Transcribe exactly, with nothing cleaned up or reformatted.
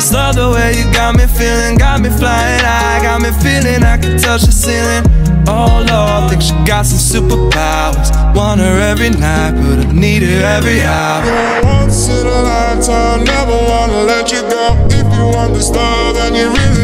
just love the way you got me feeling, got me flying high, got me feeling I can touch the ceiling. Oh Lord, think she got some superpowers. Want her every night, but I need her every hour. Once in a lifetime, never wanna let you go. If you want this love, then you really